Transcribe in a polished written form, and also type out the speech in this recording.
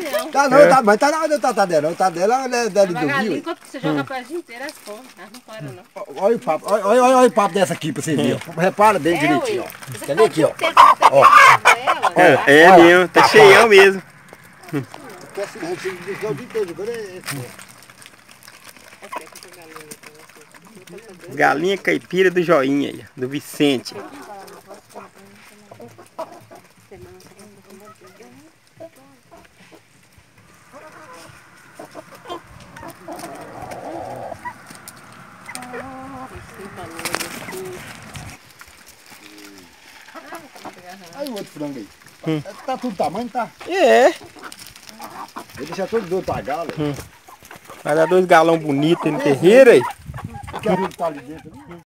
região. Tá não, tá, mas tá na hora do Tadela. O Tadela é do Devagarinho, Rio. enquanto você joga pra gente inteira, as come. Elas não param, não. Olha o papo, olha o papo dessa aqui pra vocês verem. Repara bem direitinho, ó. Você Quer ver aqui, ó? Ó. É mesmo, tá cheião mesmo. Galinha caipira do Joinha aí, do Vicente. Aí o outro frango aí. Tá tudo tamanho, tá? É, Vou deixar todo do outro galo. vai dar 2 galão bonitos aí no terreiro aí. Quero tá ali dentro.